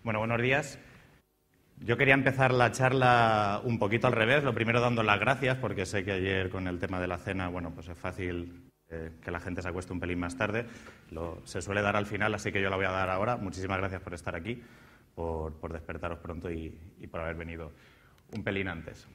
Bueno, buenos días. Yo quería empezar la charla un poquito al revés. Lo primero dando las gracias, porque sé que ayer con el tema de la cena, bueno, pues es fácil que la gente se acueste un pelín más tarde. Se suele dar al final, así que yo la voy a dar ahora. Muchísimas gracias por estar aquí, por despertaros pronto y por haber venido un pelín antes.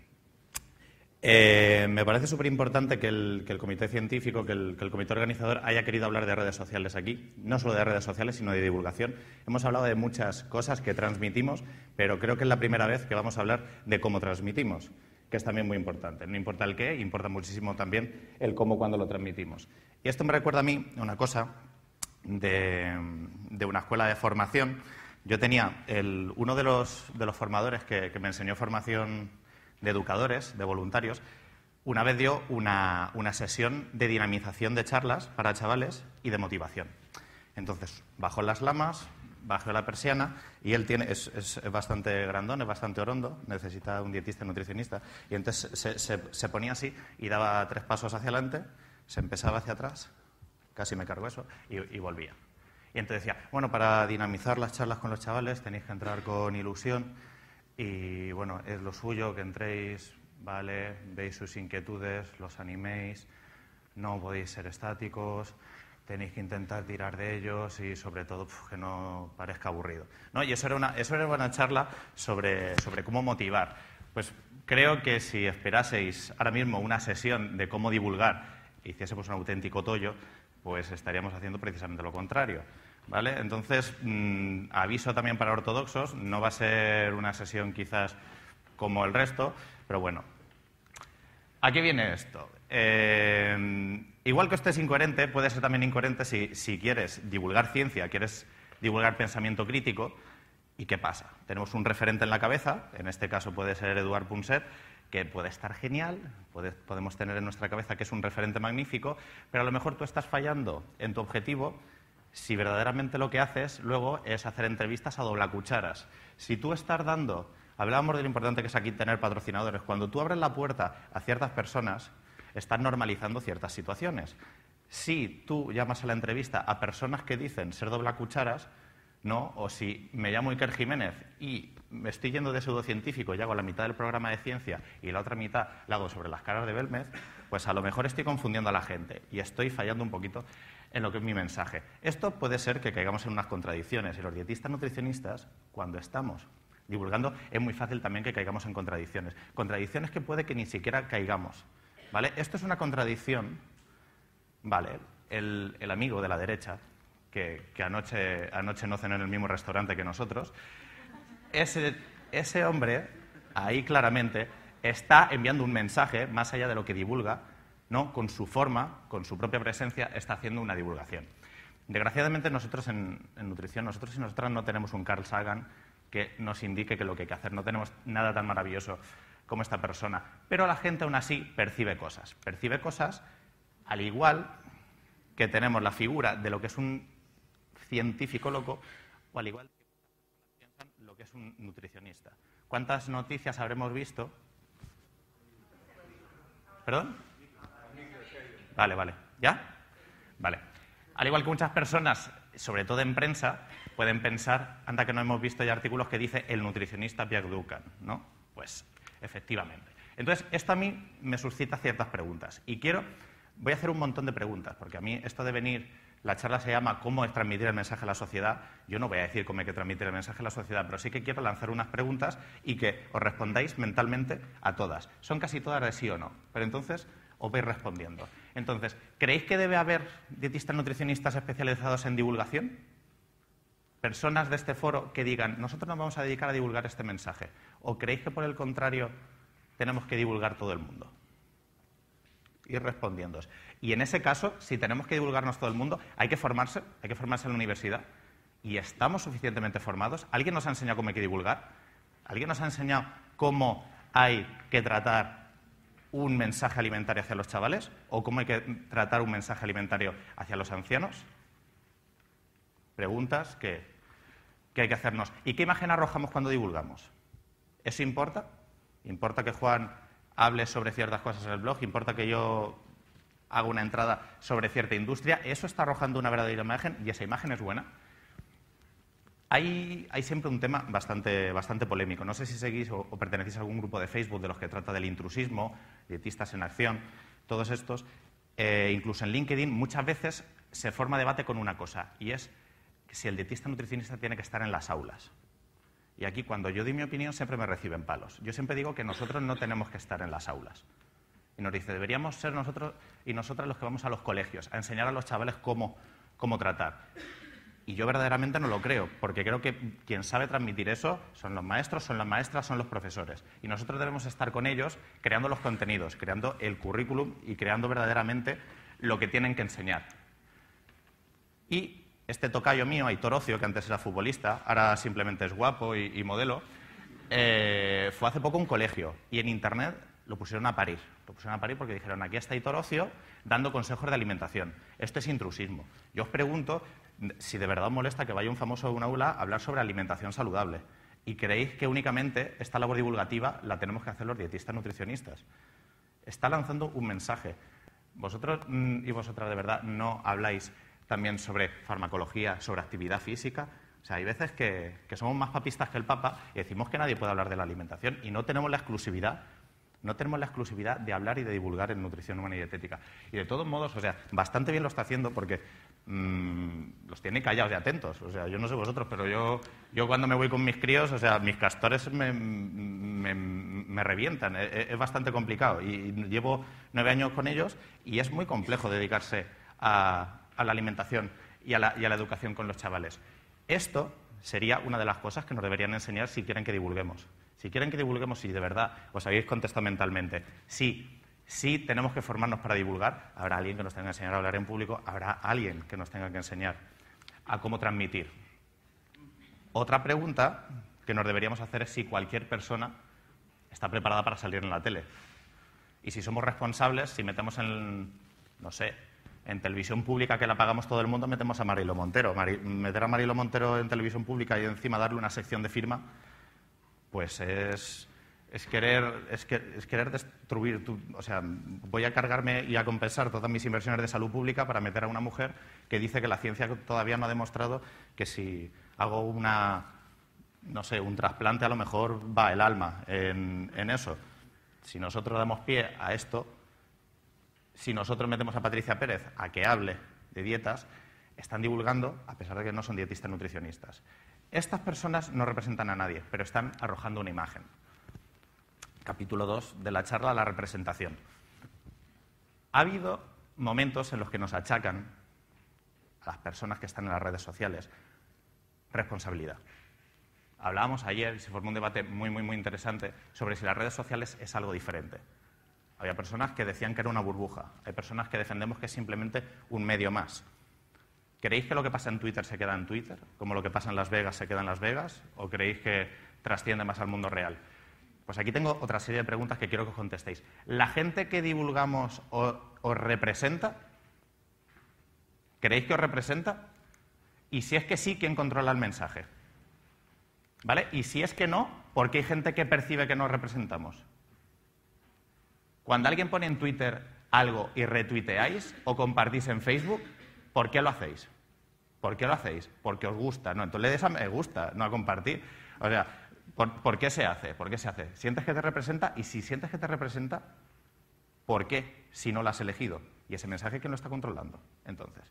Me parece súper importante que el comité científico, que el comité organizador haya querido hablar de redes sociales aquí. No solo de redes sociales, sino de divulgación. Hemos hablado de muchas cosas que transmitimos, pero creo que es la primera vez que vamos a hablar de cómo transmitimos, que es también muy importante. No importa el qué, importa muchísimo también el cómo cuando lo transmitimos. Y esto me recuerda a mí una cosa de una escuela de formación. Yo tenía uno de los formadores que me enseñó formación de educadores, de voluntarios, una vez dio una sesión de dinamización de charlas para chavales y de motivación. Entonces, bajó las lamas, bajó la persiana y él es bastante grandón, es bastante orondo, necesita un dietista y nutricionista. Y entonces se ponía así y daba 3 pasos hacia adelante, se empezaba hacia atrás, casi me cargo eso, y volvía. Y entonces decía, bueno, para dinamizar las charlas con los chavales tenéis que entrar con ilusión. Y bueno, es lo suyo que entréis, ¿vale? Veis sus inquietudes, los animéis, no podéis ser estáticos, tenéis que intentar tirar de ellos y sobre todo que no parezca aburrido, ¿no? Y eso era una charla sobre cómo motivar. Pues creo que si esperaseis ahora mismo una sesión de cómo divulgar e hiciésemos un auténtico tollo, pues estaríamos haciendo precisamente lo contrario. ¿Vale? Entonces, aviso también para ortodoxos, no va a ser una sesión quizás como el resto, pero bueno. ¿A qué viene esto? Igual que esto es incoherente, puede ser también incoherente si quieres divulgar ciencia, quieres divulgar pensamiento crítico. ¿Y qué pasa? Tenemos un referente en la cabeza, en este caso puede ser Eduard Punset, que puede estar genial, podemos tener en nuestra cabeza que es un referente magnífico, pero a lo mejor tú estás fallando en tu objetivo si verdaderamente lo que haces luego es hacer entrevistas a doblacucharas. Si tú estás dando, hablábamos de lo importante que es aquí tener patrocinadores, cuando tú abres la puerta a ciertas personas, estás normalizando ciertas situaciones. Si tú llamas a la entrevista a personas que dicen ser doblacucharas, ¿no? O si me llamo Iker Jiménez y me estoy yendo de pseudocientífico y hago la mitad del programa de ciencia y la otra mitad la hago sobre las caras de Belmez, pues a lo mejor estoy confundiendo a la gente y estoy fallando un poquito en lo que es mi mensaje. Esto puede ser que caigamos en unas contradicciones y los dietistas nutricionistas, cuando estamos divulgando, es muy fácil también que caigamos en contradicciones. Contradicciones que puede que ni siquiera caigamos, ¿vale? Esto es una contradicción, ¿vale? El amigo de la derecha, que anoche no cenó en el mismo restaurante que nosotros, ese hombre, ahí claramente, está enviando un mensaje más allá de lo que divulga, ¿no? Con su forma, con su propia presencia, está haciendo una divulgación. Desgraciadamente nosotros en nutrición, nosotros y nosotras no tenemos un Carl Sagan que nos indique que lo que hay que hacer. No tenemos nada tan maravilloso como esta persona. Pero la gente aún así percibe cosas. Percibe cosas al igual que tenemos la figura de lo que es un científico loco o al igual que piensan lo que es un nutricionista. ¿Cuántas noticias habremos visto? ¿Perdón? Vale. ¿Ya? Vale. Al igual que muchas personas, sobre todo en prensa, pueden pensar, anda que no hemos visto ya artículos que dice el nutricionista Pierre Duncan, ¿no? Pues, efectivamente. Entonces, esto a mí me suscita ciertas preguntas. Y voy a hacer un montón de preguntas, porque a mí esto de venir, la charla se llama ¿Cómo es transmitir el mensaje a la sociedad? Yo no voy a decir cómo hay que transmitir el mensaje a la sociedad, pero sí que quiero lanzar unas preguntas y que os respondáis mentalmente a todas. Son casi todas de sí o no, pero entonces os vais respondiendo. Entonces, ¿creéis que debe haber dietistas nutricionistas especializados en divulgación? Personas de este foro que digan, nosotros nos vamos a dedicar a divulgar este mensaje. ¿O creéis que, por el contrario, tenemos que divulgar todo el mundo? Ir respondiendo. Y en ese caso, si tenemos que divulgarnos todo el mundo, hay que formarse en la universidad. ¿Y estamos suficientemente formados? ¿Alguien nos ha enseñado cómo hay que divulgar? ¿Alguien nos ha enseñado cómo hay que tratar un mensaje alimentario hacia los chavales o cómo hay que tratar un mensaje alimentario hacia los ancianos? Preguntas que hay que hacernos. ¿Y qué imagen arrojamos cuando divulgamos? ¿Eso importa? ¿Importa que Juan hable sobre ciertas cosas en el blog? ¿Importa que yo haga una entrada sobre cierta industria? ¿Eso está arrojando una verdadera imagen y esa imagen es buena? Hay siempre un tema bastante polémico. No sé si seguís o pertenecéis a algún grupo de Facebook de los que trata del intrusismo, dietistas en acción, todos estos. Incluso en LinkedIn muchas veces se forma debate con una cosa, y es que si el dietista nutricionista tiene que estar en las aulas. Y aquí, cuando yo doy mi opinión, siempre me reciben palos. Yo siempre digo que nosotros no tenemos que estar en las aulas. Y nos dice, deberíamos ser nosotros y nosotras los que vamos a los colegios, a enseñar a los chavales cómo tratar. Y yo verdaderamente no lo creo, porque creo que quien sabe transmitir eso son los maestros, son las maestras, son los profesores. Y nosotros debemos estar con ellos creando los contenidos, creando el currículum y creando verdaderamente lo que tienen que enseñar. Y este tocayo mío, Aitor Ocio, que antes era futbolista, ahora simplemente es guapo y modelo, fue hace poco a un colegio y en Internet lo pusieron a parir. Lo pusieron a parir porque dijeron, aquí está Aitor Ocio dando consejos de alimentación. Esto es intrusismo. Yo os pregunto si de verdad os molesta que vaya un famoso a un aula a hablar sobre alimentación saludable. ¿Y creéis que únicamente esta labor divulgativa la tenemos que hacer los dietistas nutricionistas? Está lanzando un mensaje. Vosotros y vosotras de verdad no habláis también sobre farmacología, sobre actividad física. O sea, hay veces que somos más papistas que el Papa y decimos que nadie puede hablar de la alimentación y no tenemos la exclusividad. No tenemos la exclusividad de hablar y de divulgar en nutrición humana y dietética. Y de todos modos, o sea, bastante bien lo está haciendo porque los tiene callados y atentos. O sea, yo no sé vosotros, pero yo cuando me voy con mis críos, o sea, mis castores me revientan. Es bastante complicado. Y llevo 9 años con ellos y es muy complejo dedicarse a la alimentación y a la educación con los chavales. Esto sería una de las cosas que nos deberían enseñar si quieren que divulguemos. Si quieren que divulguemos, si de verdad os habéis contestado mentalmente, sí tenemos que formarnos para divulgar, habrá alguien que nos tenga que enseñar a hablar en público, habrá alguien que nos tenga que enseñar a cómo transmitir. Otra pregunta que nos deberíamos hacer es si cualquier persona está preparada para salir en la tele. Y si somos responsables, si metemos en televisión pública, que la pagamos todo el mundo, metemos a Marilo Montero. Meter a Marilo Montero en televisión pública y encima darle una sección de firma, pues es querer destruir. O sea, voy a cargarme y a compensar todas mis inversiones de salud pública para meter a una mujer que dice que la ciencia todavía no ha demostrado que si hago un trasplante a lo mejor va el alma en eso. Si nosotros damos pie a esto, si nosotros metemos a Patricia Pérez a que hable de dietas, están divulgando a pesar de que no son dietistas nutricionistas. Estas personas no representan a nadie, pero están arrojando una imagen. Capítulo 2 de la charla, la representación. Ha habido momentos en los que nos achacan a las personas que están en las redes sociales responsabilidad. Hablábamos ayer y se formó un debate muy interesante sobre si las redes sociales es algo diferente. Había personas que decían que era una burbuja. Hay personas que defendemos que es simplemente un medio más. ¿Creéis que lo que pasa en Twitter se queda en Twitter, como lo que pasa en Las Vegas se queda en Las Vegas? ¿O creéis que trasciende más al mundo real? Pues aquí tengo otra serie de preguntas que quiero que os contestéis. ¿La gente que divulgamos os representa? ¿Creéis que os representa? Y si es que sí, ¿quién controla el mensaje? ¿Vale? Y si es que no, ¿por qué hay gente que percibe que nos representamos? Cuando alguien pone en Twitter algo y retuiteáis o compartís en Facebook, ¿por qué lo hacéis? ¿Por qué lo hacéis? Porque os gusta. No, entonces le des a me gusta, no a compartir. O sea, ¿por qué se hace? ¿Por qué se hace? ¿Sientes que te representa? Y si sientes que te representa, ¿por qué si no lo has elegido? Y ese mensaje, ¿quién lo está controlando? Entonces.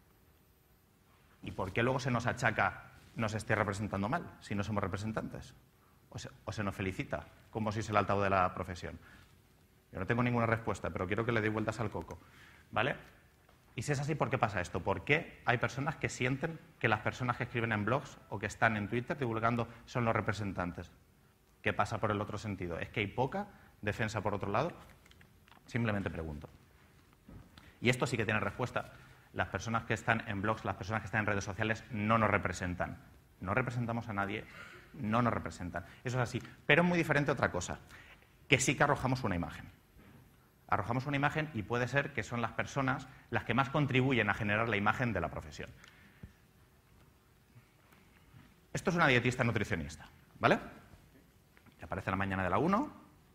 ¿Y por qué luego se nos achaca nos esté representando mal si no somos representantes? O se nos felicita como si es el altavoz de la profesión. Yo no tengo ninguna respuesta, pero quiero que le deis vueltas al coco. ¿Vale? Y si es así, ¿por qué pasa esto? ¿Por qué hay personas que sienten que las personas que escriben en blogs o que están en Twitter divulgando son los representantes? ¿Qué pasa por el otro sentido? ¿Es que hay poca defensa por otro lado? Simplemente pregunto. Y esto sí que tiene respuesta. Las personas que están en blogs, las personas que están en redes sociales no nos representan. No representamos a nadie, no nos representan. Eso es así. Pero es muy diferente otra cosa, que sí que arrojamos una imagen. Arrojamos una imagen y puede ser que son las personas las que más contribuyen a generar la imagen de la profesión. Esto es una dietista nutricionista, ¿vale? Que aparece en la mañana de la 1.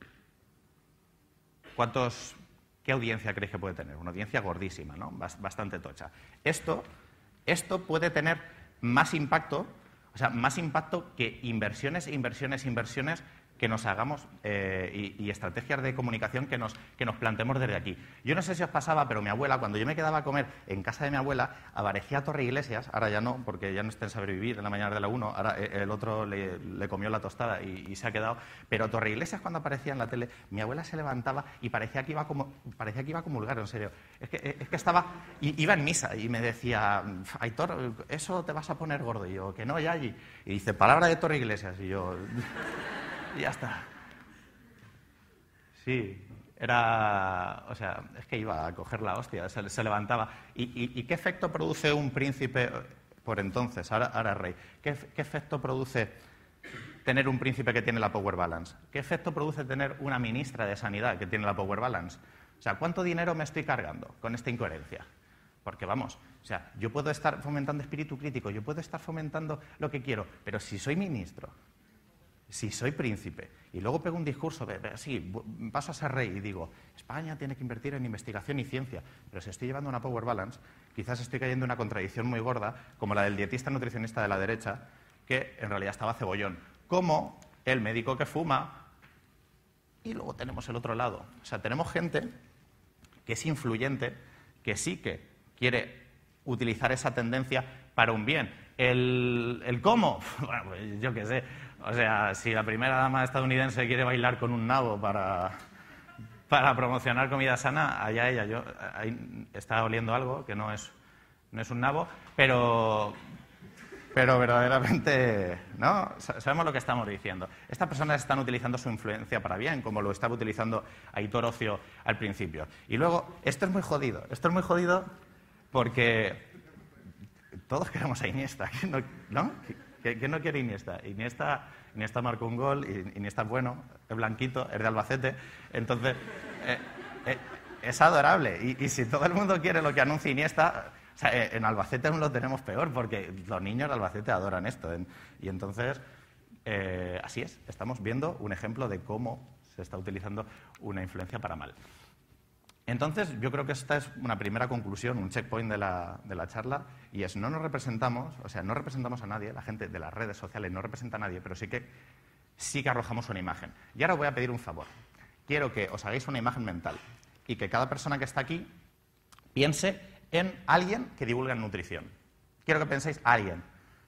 ¿Qué audiencia creéis que puede tener? Una audiencia gordísima, ¿no? Bastante tocha. Esto puede tener más impacto. O O sea, más impacto que inversiones que nos hagamos y estrategias de comunicación que nos planteemos desde aquí. Yo no sé si os pasaba, pero mi abuela, cuando yo me quedaba a comer en casa de mi abuela, a Barejía Torreiglesias, ahora ya no, porque ya no está en Saber Vivir, en la mañana de la 1, ahora el otro le comió la tostada y se ha quedado. Pero Torreiglesias, cuando aparecía en la tele, mi abuela se levantaba y parecía que iba a comulgar, en serio. Es que estaba, iba en misa y me decía, Aitor, eso te vas a poner gordo. Y yo, que no, Yayi. Y dice, palabra de Torreiglesias. Y yo... Y ya está. Sí, era... O sea, es que iba a coger la hostia, se levantaba. ¿Y qué efecto produce un príncipe por entonces, ahora rey? ¿Qué efecto produce tener un príncipe que tiene la power balance? ¿Qué efecto produce tener una ministra de Sanidad que tiene la power balance? O sea, ¿cuánto dinero me estoy cargando con esta incoherencia? Porque vamos, o sea, yo puedo estar fomentando espíritu crítico, yo puedo estar fomentando lo que quiero, pero si soy ministro... Si soy príncipe y luego pego un discurso, sí, paso a ser rey y digo, España tiene que invertir en investigación y ciencia, pero si estoy llevando una power balance, quizás estoy cayendo en una contradicción muy gorda, como la del dietista nutricionista de la derecha, que en realidad estaba cebollón, como el médico que fuma, y luego tenemos el otro lado. O sea, tenemos gente que es influyente, que sí que quiere utilizar esa tendencia para un bien. ¿El cómo? Bueno, pues yo qué sé. O sea, si la primera dama estadounidense quiere bailar con un nabo para promocionar comida sana, allá ella. Yo ahí está oliendo algo que no es un nabo, pero verdaderamente, ¿no? Sabemos lo que estamos diciendo. Estas personas están utilizando su influencia para bien, como lo estaba utilizando Aitor Ocio al principio. Y luego, esto es muy jodido porque todos queremos a Iniesta, ¿no? ¿Quién no quiere Iniesta? Iniesta marcó un gol, Iniesta es bueno, es blanquito, es de Albacete, entonces es adorable. Y si todo el mundo quiere lo que anuncia Iniesta, o sea, en Albacete aún lo tenemos peor, porque los niños de Albacete adoran esto. Y entonces, así es, estamos viendo un ejemplo de cómo se está utilizando una influencia para mal. Entonces, yo creo que esta es una primera conclusión, un checkpoint de la charla, y es no nos representamos, o sea, no representamos a nadie, la gente de las redes sociales no representa a nadie, pero sí que arrojamos una imagen. Y ahora os voy a pedir un favor. Quiero que os hagáis una imagen mental y que cada persona que está aquí piense en alguien que divulga en nutrición. Quiero que penséis a alguien,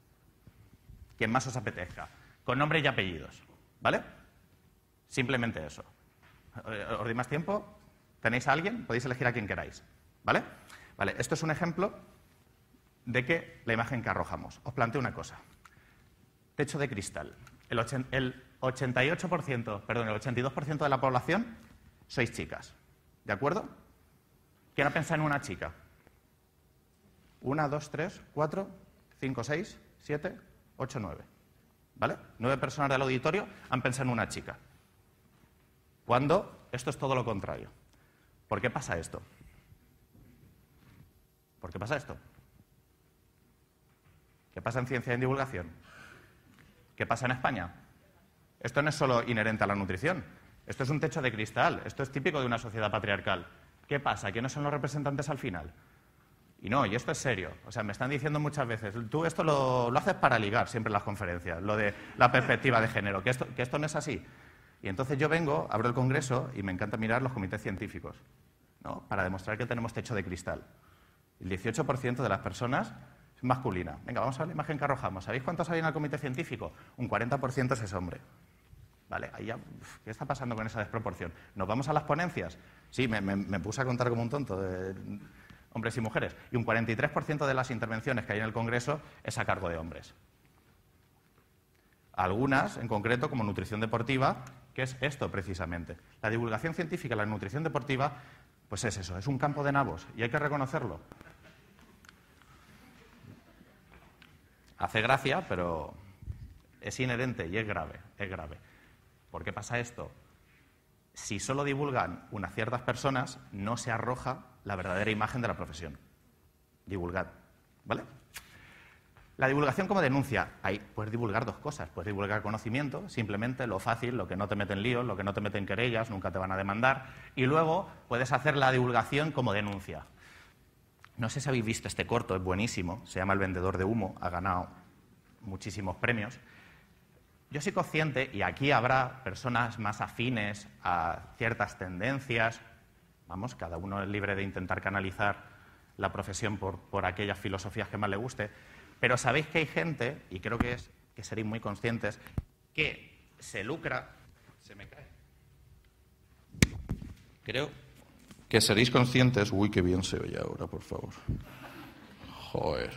quien más os apetezca, con nombre y apellidos, ¿vale? Simplemente eso. ¿Os doy más tiempo? ¿Tenéis a alguien? Podéis elegir a quien queráis, ¿vale? Vale, esto es un ejemplo de que la imagen que arrojamos. Os planteo una cosa. Techo de cristal. El 82% de la población sois chicas, ¿de acuerdo? ¿Quién ha pensado en una chica? 1, 2, 3, 4, 5, 6, 7, 8, 9. ¿Vale? 9 personas del auditorio han pensado en una chica. Cuando esto es todo lo contrario. ¿Por qué pasa esto? ¿Por qué pasa esto? ¿Qué pasa en ciencia y en divulgación? ¿Qué pasa en España? Esto no es solo inherente a la nutrición. Esto es un techo de cristal. Esto es típico de una sociedad patriarcal. ¿Qué pasa? ¿Quiénes son los representantes al final? Y no, y esto es serio. O sea, me están diciendo muchas veces, tú esto lo haces para ligar siempre en las conferencias, lo de la perspectiva de género, que esto no es así. Y entonces yo vengo, abro el congreso y me encanta mirar los comités científicos, ¿no? Para demostrar que tenemos techo de cristal. El 18% de las personas es masculina. Venga, vamos a ver la imagen que arrojamos. ¿Sabéis cuántos hay en el comité científico? Un 40% es hombre. Vale, ahí ya, ¿qué está pasando con esa desproporción? ¿Nos vamos a las ponencias? Sí, me puse a contar como un tonto de hombres y mujeres. Y un 43% de las intervenciones que hay en el congreso es a cargo de hombres. Algunas, en concreto, como nutrición deportiva, que es esto precisamente. La divulgación científica, la nutrición deportiva, pues es eso, es un campo de nabos y hay que reconocerlo. Hace gracia, pero es inherente y es grave, es grave. ¿Por qué pasa esto? Si solo divulgan unas ciertas personas, no se arroja la verdadera imagen de la profesión. Divulgad, ¿vale? La divulgación como denuncia. Ahí puedes divulgar dos cosas. Puedes divulgar conocimiento, simplemente lo fácil, lo que no te mete en líos, lo que no te mete en querellas, nunca te van a demandar. Y luego puedes hacer la divulgación como denuncia. No sé si habéis visto este corto, es buenísimo. Se llama El vendedor de humo, ha ganado muchísimos premios. Yo soy consciente, y aquí habrá personas más afines a ciertas tendencias, vamos, cada uno es libre de intentar canalizar la profesión por aquellas filosofías que más le guste, pero sabéis que hay gente, y creo que seréis muy conscientes, que se lucra... Se me cae. Creo que seréis conscientes... Uy, qué bien se oye ahora, por favor. Joder.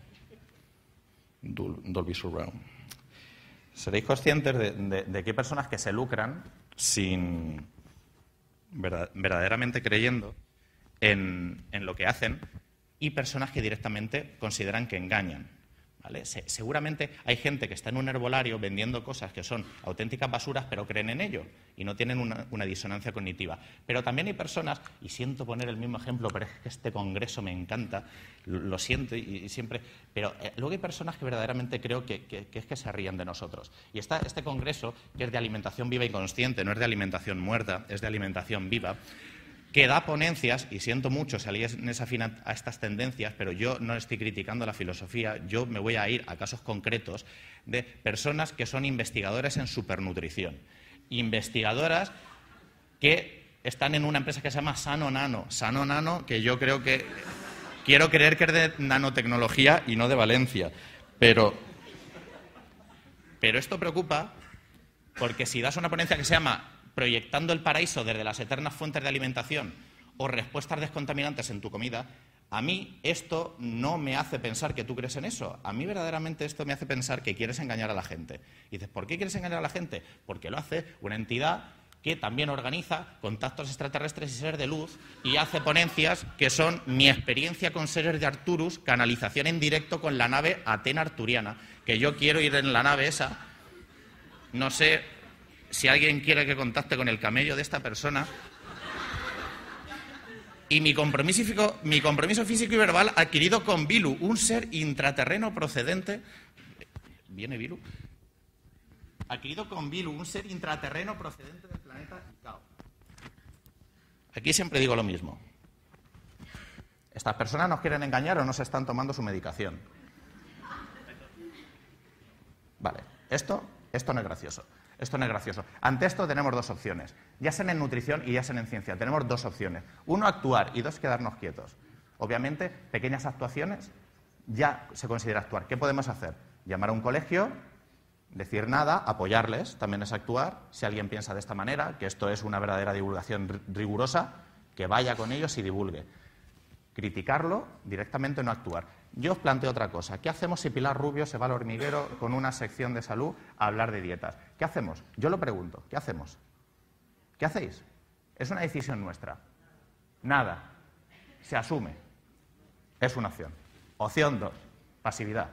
Dolby Surround. Seréis conscientes de que hay personas que se lucran sin verdaderamente creyendo en lo que hacen y personas que directamente consideran que engañan, ¿vale? Seguramente hay gente que está en un herbolario vendiendo cosas que son auténticas basuras, pero creen en ello y no tienen una disonancia cognitiva. Pero también hay personas, y siento poner el mismo ejemplo, pero es que este congreso me encanta, lo siento y siempre... Pero luego hay personas que verdaderamente creo que es que se ríen de nosotros. Y está este congreso, que es de alimentación viva y consciente, no es de alimentación muerta, es de alimentación viva, que da ponencias, y siento mucho si alguien es afín a estas tendencias, pero yo no estoy criticando la filosofía, yo me voy a ir a casos concretos de personas que son investigadoras en supernutrición, investigadoras que están en una empresa que se llama Sano Nano, que yo creo que... Quiero creer que es de nanotecnología y no de Valencia, pero esto preocupa porque si das una ponencia que se llama Proyectando el paraíso desde las eternas fuentes de alimentación o respuestas descontaminantes en tu comida, a mí esto no me hace pensar que tú crees en eso. A mí verdaderamente esto me hace pensar que quieres engañar a la gente. Y dices, ¿por qué quieres engañar a la gente? Porque lo hace una entidad que también organiza contactos extraterrestres y seres de luz y hace ponencias que son mi experiencia con seres de Arturus, canalización en directo con la nave Athena Arturiana, que yo quiero ir en la nave esa. No sé si alguien quiere que contacte con el camello de esta persona. Y mi compromiso físico y verbal adquirido con Bilu, un ser intraterreno procedente... ¿Viene Bilu? Adquirido con Bilu, un ser intraterreno procedente del planeta Icao. Aquí siempre digo lo mismo. ¿Estas personas nos quieren engañar o no se están tomando su medicación? Vale, esto no es gracioso. Esto no es gracioso. Ante esto tenemos dos opciones. Ya sean en nutrición y ya sean en ciencia. Tenemos dos opciones. Uno, actuar, y dos, quedarnos quietos. Obviamente, pequeñas actuaciones ya se considera actuar. ¿Qué podemos hacer? Llamar a un colegio, decir nada, apoyarles, también es actuar. Si alguien piensa de esta manera, que esto es una verdadera divulgación rigurosa, que vaya con ellos y divulgue. Criticarlo, directamente no actuar. Yo os planteo otra cosa. ¿Qué hacemos si Pilar Rubio se va al hormiguero con una sección de salud a hablar de dietas? ¿Qué hacemos? Yo lo pregunto. ¿Qué hacemos? ¿Qué hacéis? Es una decisión nuestra. Nada. Se asume. Es una opción. Opción 2. Pasividad.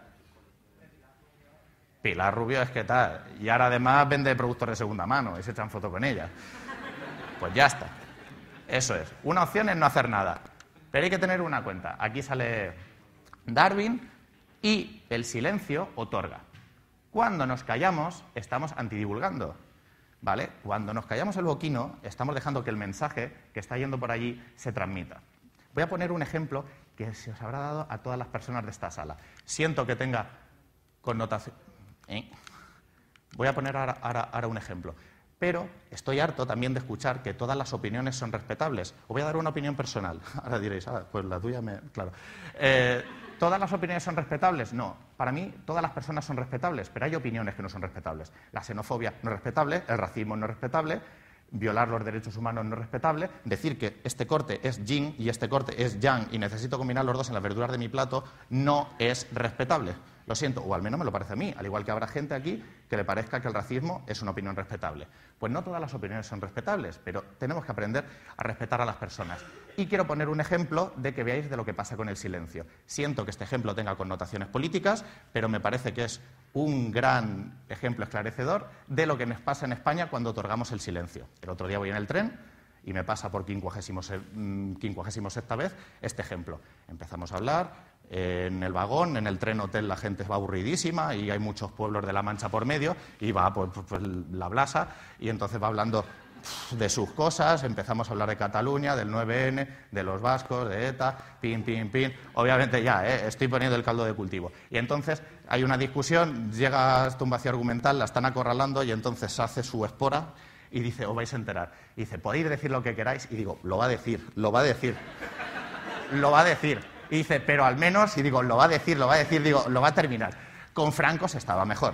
Pilar Rubio es que tal. Y ahora además vende productos de segunda mano y se echan foto con ella. Pues ya está. Eso es. Una opción es no hacer nada. Pero hay que tener una cuenta. Aquí sale Darwin y el silencio otorga. Cuando nos callamos, estamos antidivulgando, ¿vale? Cuando nos callamos el boquino, estamos dejando que el mensaje que está yendo por allí se transmita. Voy a poner un ejemplo que se os habrá dado a todas las personas de esta sala. Siento que tenga connotación... Voy a poner ahora un ejemplo. Pero estoy harto también de escuchar que todas las opiniones son respetables. Os voy a dar una opinión personal. Ahora diréis, pues la tuya me... Claro. ¿Todas las opiniones son respetables? No. Para mí, todas las personas son respetables, pero hay opiniones que no son respetables. La xenofobia no es respetable, el racismo no es respetable, violar los derechos humanos no es respetable, decir que este corte es yin y este corte es yang y necesito combinar los dos en las verduras de mi plato no es respetable. Lo siento, o al menos me lo parece a mí, al igual que habrá gente aquí que le parezca que el racismo es una opinión respetable. Pues no todas las opiniones son respetables, pero tenemos que aprender a respetar a las personas. Y quiero poner un ejemplo de que veáis de lo que pasa con el silencio. Siento que este ejemplo tenga connotaciones políticas, pero me parece que es un gran ejemplo esclarecedor de lo que nos pasa en España cuando otorgamos el silencio. El otro día voy en el tren y me pasa por 56ª vez este ejemplo. Empezamos a hablar... En el vagón, en el tren hotel, la gente va aburridísima y hay muchos pueblos de La Mancha por medio y va pues la blasa y entonces va hablando de sus cosas, empezamos a hablar de Cataluña, del 9N, de los vascos, de ETA, pin, pin, pin. Obviamente ya, estoy poniendo el caldo de cultivo. Y entonces hay una discusión, llega hasta un vacío argumental, la están acorralando y entonces hace su espora y dice, os vais a enterar. Y dice, podéis decir lo que queráis. Y digo, lo va a decir, lo va a decir, lo va a decir. Y dice, pero al menos, y digo, lo va a decir, digo, lo va a terminar. Con Franco se estaba mejor.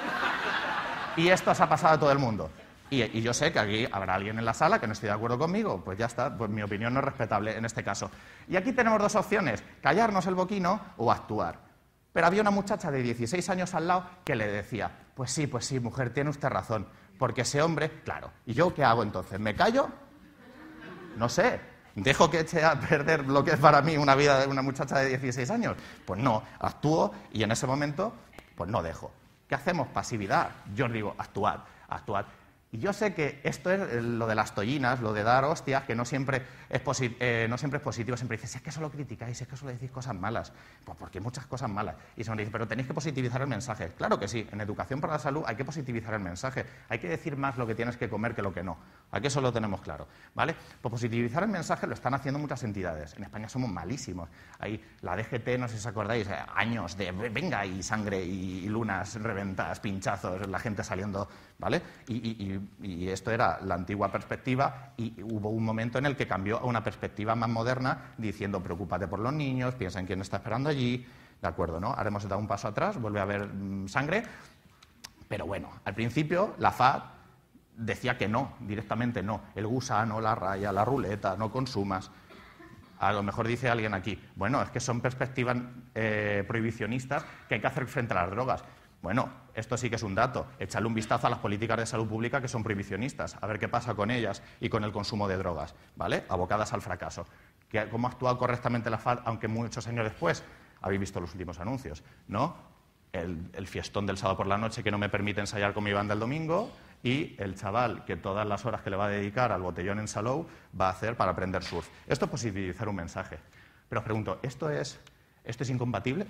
Y esto se ha pasado a todo el mundo. Y yo sé que aquí habrá alguien en la sala que no esté de acuerdo conmigo, pues ya está, pues mi opinión no es respetable en este caso. Y aquí tenemos dos opciones, callarnos el boquino o actuar. Pero había una muchacha de 16 años al lado que le decía, pues sí, mujer, tiene usted razón, porque ese hombre, claro, ¿y yo qué hago entonces? ¿Me callo? No sé, ¿dejo que eche a perder lo que es para mí una vida de una muchacha de 16 años? Pues no, actúo y en ese momento, pues no dejo. ¿Qué hacemos? Pasividad. Yo os digo, actuad, actuad. Y yo sé que esto es lo de las tollinas, lo de dar hostias, que no siempre es positivo. Siempre dices, es que solo criticáis, es que solo decís cosas malas. Pues porque hay muchas cosas malas. Y se nos dice, pero tenéis que positivizar el mensaje. Claro que sí, en Educación para la Salud hay que positivizar el mensaje. Hay que decir más lo que tienes que comer que lo que no. Aquí eso lo tenemos claro, ¿vale? Pues positivizar el mensaje lo están haciendo muchas entidades. En España somos malísimos. Hay la DGT, no sé si os acordáis, años de venga y sangre y lunas reventadas, pinchazos, la gente saliendo, ¿vale? Y esto era la antigua perspectiva y hubo un momento en el que cambió a una perspectiva más moderna diciendo preocúpate por los niños, piensa en quién está esperando allí, ¿de acuerdo, no? Ahora hemos dado un paso atrás, vuelve a haber sangre, pero bueno, al principio la FAD decía que no, directamente no, el gusano, la raya, la ruleta, no consumas. A lo mejor dice alguien aquí, bueno, es que son perspectivas prohibicionistas que hay que hacer frente a las drogas. Bueno, esto sí que es un dato. Échale un vistazo a las políticas de salud pública que son prohibicionistas, a ver qué pasa con ellas y con el consumo de drogas, ¿vale? Abocadas al fracaso. ¿Cómo ha actuado correctamente la FAD, aunque muchos años después? Habéis visto los últimos anuncios, ¿no? El fiestón del sábado por la noche que no me permite ensayar con mi banda el domingo y el chaval que todas las horas que le va a dedicar al botellón en Salou va a hacer para aprender surf. Esto es positivizar un mensaje. Pero os pregunto, ¿esto es incompatible?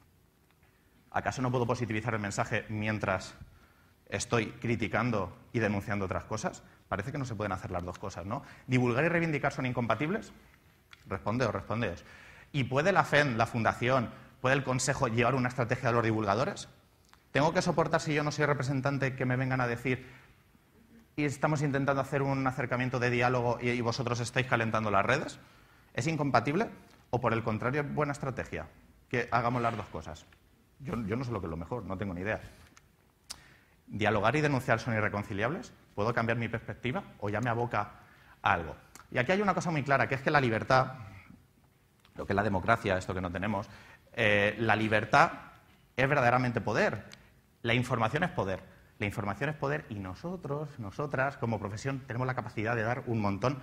¿Acaso no puedo positivizar el mensaje mientras estoy criticando y denunciando otras cosas? Parece que no se pueden hacer las dos cosas, ¿no? ¿Divulgar y reivindicar son incompatibles? Respondeos. ¿Y puede la FEN, la Fundación, puede el Consejo llevar una estrategia de los divulgadores? ¿Tengo que soportar, si yo no soy representante, que me vengan a decir y estamos intentando hacer un acercamiento de diálogo y vosotros estáis calentando las redes? ¿Es incompatible? ¿O por el contrario es buena estrategia que hagamos las dos cosas? Yo no sé lo que es lo mejor, no tengo ni idea. ¿Dialogar y denunciar son irreconciliables? ¿Puedo cambiar mi perspectiva o ya me aboca a algo? Y aquí hay una cosa muy clara, que es que la libertad, lo que es la democracia, esto que no tenemos, la libertad es verdaderamente poder. La información es poder. La información es poder y nosotras, como profesión, tenemos la capacidad de dar un montón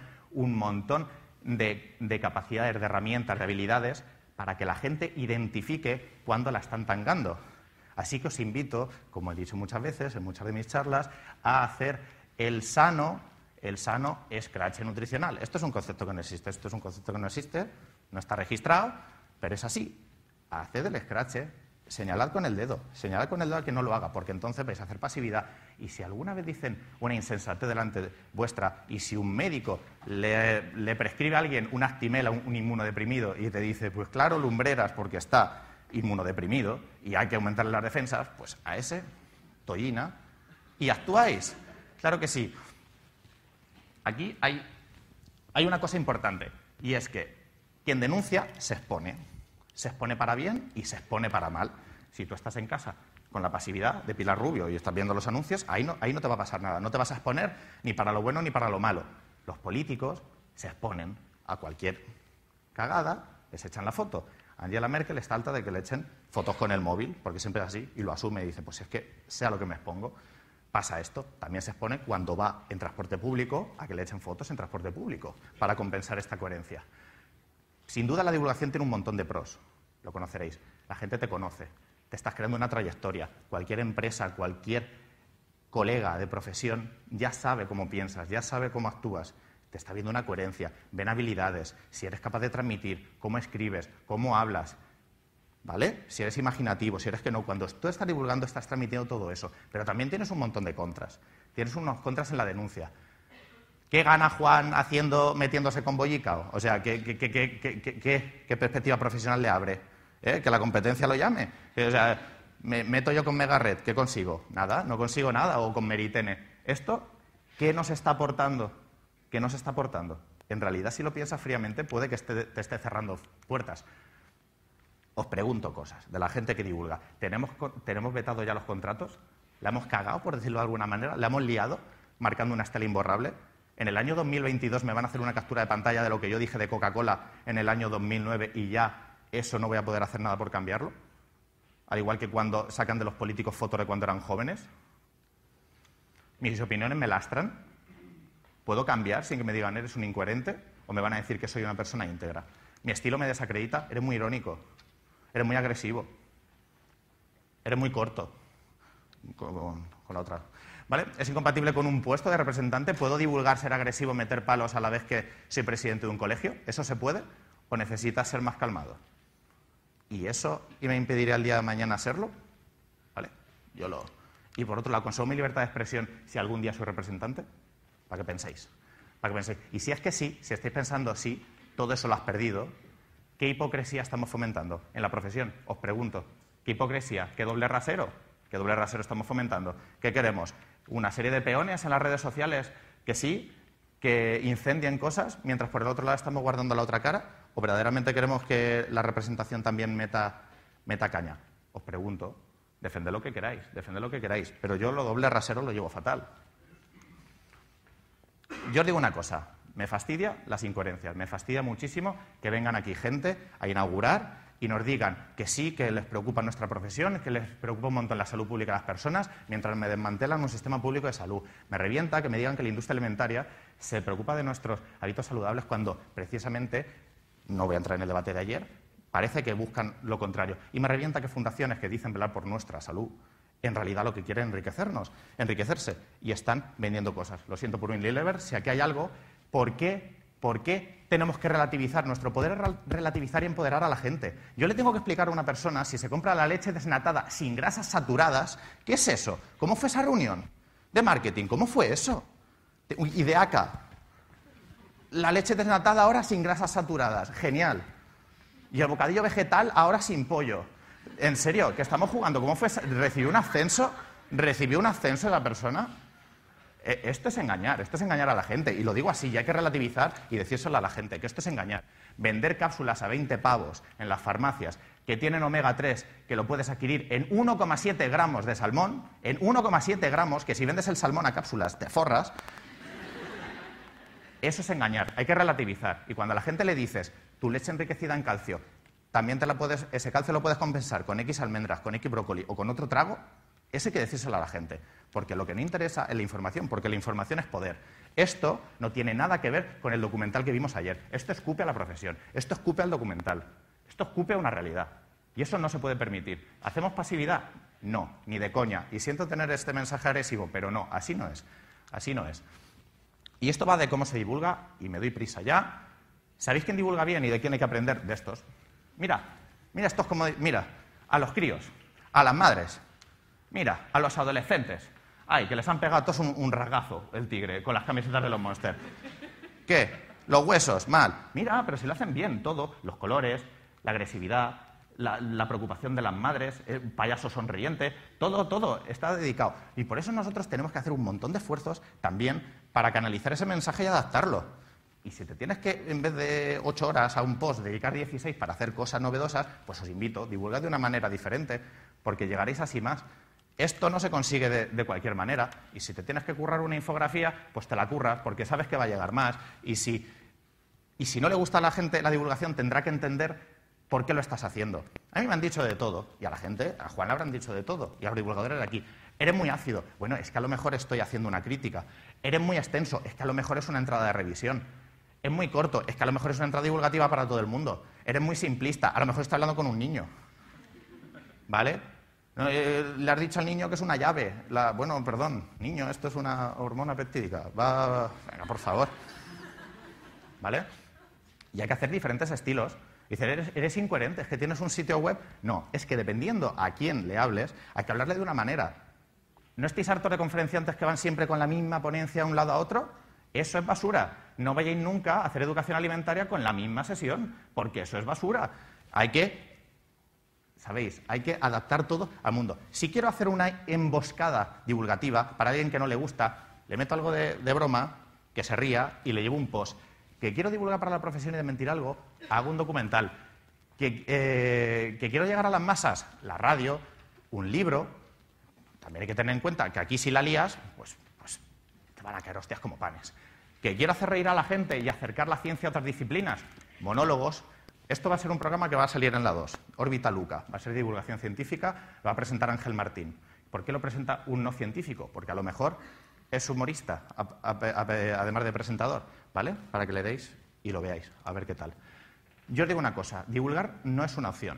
de capacidades, de herramientas, de habilidades para que la gente identifique cuándo la están tangando. Así que os invito, como he dicho muchas veces en muchas de mis charlas, a hacer el sano scratch nutricional. Esto es un concepto que no existe, no está registrado, pero es así. Haced el scratch, señalad con el dedo al que no lo haga, porque entonces vais a hacer pasividad. Y si alguna vez dicen una insensatez delante vuestra y si un médico le prescribe a alguien un Actimel a un inmunodeprimido y te dice, pues claro, lumbreras porque está inmunodeprimido y hay que aumentarle las defensas, pues a ese, tollina, y actuáis. Claro que sí. Aquí hay una cosa importante y es que quien denuncia se expone. Se expone para bien y se expone para mal. Si tú estás en casa con la pasividad de Pilar Rubio y estás viendo los anuncios, ahí no te va a pasar nada. No te vas a exponer ni para lo bueno ni para lo malo. Los políticos se exponen a cualquier cagada, les echan la foto. Angela Merkel está alta de que le echen fotos con el móvil, porque siempre es así, y lo asume y dice, pues es que sea lo que me expongo. Pasa esto. También se expone cuando va en transporte público a que le echen fotos en transporte público para compensar esta coherencia. Sin duda la divulgación tiene un montón de pros, lo conoceréis. La gente te conoce, te estás creando una trayectoria. Cualquier empresa, cualquier colega de profesión ya sabe cómo piensas, ya sabe cómo actúas. Te está viendo una coherencia, ven habilidades, si eres capaz de transmitir, cómo escribes, cómo hablas, ¿vale? Si eres imaginativo, si eres que no. Cuando tú estás divulgando, estás transmitiendo todo eso. Pero también tienes un montón de contras. Tienes unos contras en la denuncia. ¿Qué gana Juan metiéndose con Bollicao? O sea, ¿qué perspectiva profesional le abre? Que la competencia lo llame. O sea, me meto yo con Megared, ¿qué consigo? Nada, no consigo nada. O con Meritene. ¿Esto qué nos está aportando? ¿Qué nos está aportando? En realidad, si lo piensas fríamente, puede que te esté cerrando puertas. Os pregunto cosas de la gente que divulga. ¿Tenemos vetado ya los contratos? ¿La hemos cagado, por decirlo de alguna manera? ¿La hemos liado, marcando una estela imborrable? En el año 2022 me van a hacer una captura de pantalla de lo que yo dije de Coca-Cola en el año 2009 y ya eso no voy a poder hacer nada por cambiarlo. Al igual que cuando sacan de los políticos fotos de cuando eran jóvenes. Mis opiniones me lastran. ¿Puedo cambiar sin que me digan eres un incoherente? ¿O me van a decir que soy una persona íntegra? Mi estilo me desacredita. Eres muy irónico. Eres muy agresivo. Eres muy corto. Con la otra. ¿Vale? ¿Es incompatible con un puesto de representante? ¿Puedo divulgar, ser agresivo, meter palos a la vez que soy presidente de un colegio? ¿Eso se puede? ¿O necesitas ser más calmado? ¿Y eso me impediría el día de mañana serlo? ¿Vale? Y por otro lado, ¿consumo mi libertad de expresión si algún día soy representante? ¿Para qué pensáis? ¿Para qué pensáis? Y si es que sí, si estáis pensando sí, todo eso lo has perdido, ¿qué hipocresía estamos fomentando en la profesión? Os pregunto, ¿qué hipocresía? ¿Qué doble rasero? ¿Qué doble rasero estamos fomentando? ¿Qué queremos? ¿Una serie de peones en las redes sociales que sí, que incendien cosas, mientras por el otro lado estamos guardando la otra cara? ¿O verdaderamente queremos que la representación también meta caña? Os pregunto, defended lo que queráis, pero yo lo doble rasero lo llevo fatal. Yo os digo una cosa, me fastidia las incoherencias, me fastidia muchísimo que vengan aquí gente a inaugurar y nos digan que sí, que les preocupa nuestra profesión, que les preocupa un montón la salud pública de las personas, mientras me desmantelan un sistema público de salud. Me revienta que me digan que la industria alimentaria se preocupa de nuestros hábitos saludables cuando, precisamente, no voy a entrar en el debate de ayer, parece que buscan lo contrario. Y me revienta que fundaciones que dicen velar por nuestra salud, en realidad lo que quieren es enriquecerse, y están vendiendo cosas. Lo siento por Unilever, si aquí hay algo, ¿por qué tenemos que relativizar? Nuestro poder es relativizar y empoderar a la gente. Yo le tengo que explicar a una persona, si se compra la leche desnatada sin grasas saturadas, ¿qué es eso? ¿Cómo fue esa reunión de marketing? ¿Cómo fue eso? Y de ACA. La leche desnatada ahora sin grasas saturadas. Genial. Y el bocadillo vegetal ahora sin pollo. En serio, ¿qué estamos jugando? ¿Cómo fue? ¿Recibió un ascenso? ¿Recibió un ascenso de la persona? Esto es engañar a la gente. Y lo digo así, y hay que relativizar y decírselo a la gente, que esto es engañar. Vender cápsulas a 20 pavos en las farmacias que tienen omega 3, que lo puedes adquirir en 1,7 gramos de salmón, en 1,7 gramos, que si vendes el salmón a cápsulas te forras. Eso es engañar, hay que relativizar. Y cuando a la gente le dices, tu leche enriquecida en calcio, también ese calcio lo puedes compensar con X almendras, con X brócoli o con otro trago, eso hay que decírselo a la gente. Porque lo que no interesa es la información, porque la información es poder. Esto no tiene nada que ver con el documental que vimos ayer. Esto escupe a la profesión, esto escupe al documental, esto escupe a una realidad. Y eso no se puede permitir. ¿Hacemos pasividad? No, ni de coña. Y siento tener este mensaje agresivo, pero no, así no es. Así no es. Y esto va de cómo se divulga, y me doy prisa ya. ¿Sabéis quién divulga bien y de quién hay que aprender? De estos. Mira, mira, a los críos, a las madres, mira, a los adolescentes. Ay, que les han pegado todos un rasgazo, el tigre, con las camisetas de los Monster. ¿Qué? Los huesos, mal. Mira, pero si lo hacen bien, todo. Los colores, la agresividad, la preocupación de las madres, el payaso sonriente, todo está dedicado. Y por eso nosotros tenemos que hacer un montón de esfuerzos también para canalizar ese mensaje y adaptarlo. Y si te tienes que, en vez de 8 horas a un post, dedicar 16 para hacer cosas novedosas, pues os invito, divulgad de una manera diferente, porque llegaréis así más. Esto no se consigue de cualquier manera, y si te tienes que currar una infografía, pues te la curras, porque sabes que va a llegar más, y si no le gusta a la gente la divulgación, tendrá que entender por qué lo estás haciendo. A mí me han dicho de todo, y a la gente, a Juan le habrán dicho de todo, y a los divulgadores de aquí. Eres muy ácido, bueno, es que a lo mejor estoy haciendo una crítica. Eres muy extenso, es que a lo mejor es una entrada de revisión. Es muy corto, es que a lo mejor es una entrada divulgativa para todo el mundo. Eres muy simplista, a lo mejor está hablando con un niño. ¿Vale? Le has dicho al niño que es una llave. Bueno, perdón, niño, esto es una hormona peptídica. Venga, por favor. ¿Vale? Y hay que hacer diferentes estilos. Dice, ¿eres incoherente? ¿Es que tienes un sitio web? No, es que dependiendo a quién le hables, hay que hablarle de una manera. ¿No estáis hartos de conferenciantes que van siempre con la misma ponencia de un lado a otro? Eso es basura. No vayáis nunca a hacer educación alimentaria con la misma sesión, porque eso es basura. Hay que, ¿sabéis? Hay que adaptar todo al mundo. Si quiero hacer una emboscada divulgativa para alguien que no le gusta, le meto algo de broma, que se ría y le llevo un post. Que quiero divulgar para la profesión y desmentir algo, hago un documental. Que quiero llegar a las masas, la radio, un libro. También hay que tener en cuenta que aquí si la lías, pues te van a caer hostias como panes. Que quiero hacer reír a la gente y acercar la ciencia a otras disciplinas, monólogos. Esto va a ser un programa que va a salir en la 2, Órbita Luca. Va a ser divulgación científica, lo va a presentar Ángel Martín. ¿Por qué lo presenta un no científico? Porque a lo mejor es humorista, además de presentador, ¿vale? Para que le deis y lo veáis, a ver qué tal. Yo os digo una cosa, divulgar no es una opción.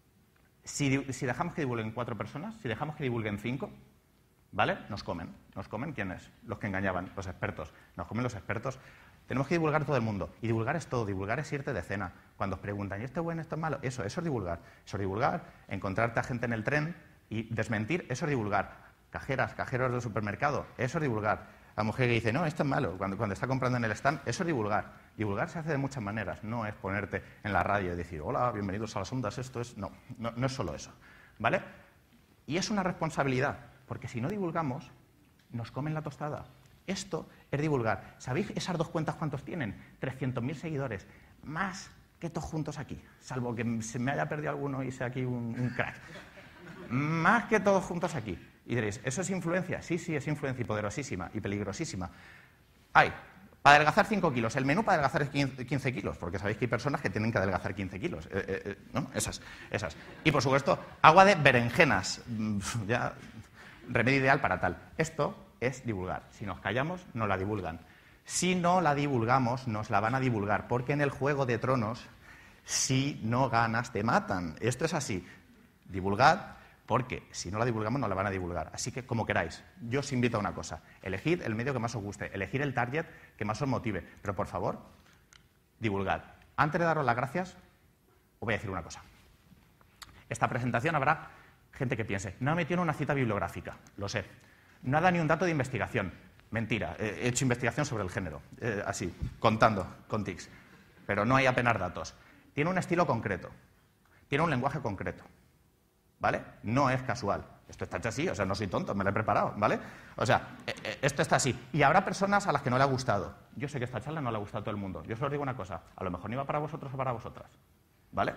Si dejamos que divulguen 4 personas, si dejamos que divulguen 5, ¿vale? Nos comen. ¿Nos comen quiénes? Los que engañaban, los expertos. Nos comen los expertos. Tenemos que divulgar todo el mundo. Y divulgar es todo. Divulgar es irte de cena. Cuando os preguntan, ¿y esto es bueno, esto es malo? Eso es divulgar. Eso es divulgar, encontrarte a gente en el tren y desmentir, eso es divulgar. Cajeras, cajeros del supermercado, eso es divulgar. La mujer que dice, no, esto es malo, cuando está comprando en el stand, eso es divulgar. Divulgar se hace de muchas maneras, no es ponerte en la radio y decir, hola, bienvenidos a las ondas, esto es... No es solo eso, ¿vale? Y es una responsabilidad, porque si no divulgamos, nos comen la tostada. Esto es divulgar. ¿Sabéis esas 2 cuentas cuántos tienen? 300.000 seguidores, más que todos juntos aquí, salvo que se me haya perdido alguno y sea aquí un crack. Más que todos juntos aquí. Y diréis, ¿eso es influencia? Sí, es influencia y poderosísima y peligrosísima. Hay, para adelgazar 5 kilos, el menú para adelgazar es 15 kilos, porque sabéis que hay personas que tienen que adelgazar 15 kilos, ¿no? Esas. Y, por supuesto, agua de berenjenas, ya, remedio ideal para tal. Esto es divulgar. Si nos callamos, nos la divulgan. Si no la divulgamos, nos la van a divulgar, porque en el Juego de Tronos, si no ganas, te matan. Esto es así. Divulgad. Porque si no la divulgamos, no la van a divulgar. Así que, como queráis, yo os invito a una cosa. Elegid el medio que más os guste, elegid el target que más os motive. Pero, por favor, divulgad. Antes de daros las gracias, os voy a decir una cosa. Esta presentación habrá gente que piense, no ha metido en una cita bibliográfica, lo sé. No ha dado ni un dato de investigación. Mentira, he hecho investigación sobre el género, así, contando, con tics. Pero no hay apenas datos. Tiene un estilo concreto, tiene un lenguaje concreto. ¿Vale? No es casual. Esto está hecho así, o sea, no soy tonto, me lo he preparado, ¿vale? O sea, esto está así. Y habrá personas a las que no le ha gustado. Yo sé que esta charla no le ha gustado a todo el mundo. Yo solo os digo una cosa, a lo mejor ni va para vosotros o para vosotras. ¿Vale?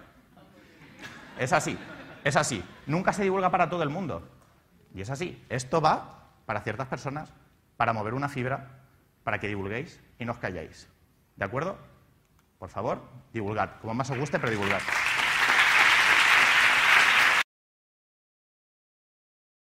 Es así, es así. Nunca se divulga para todo el mundo. Y es así. Esto va para ciertas personas, para mover una fibra, para que divulguéis y no os calléis. ¿De acuerdo? Por favor, divulgad. Como más os guste, pero divulgad.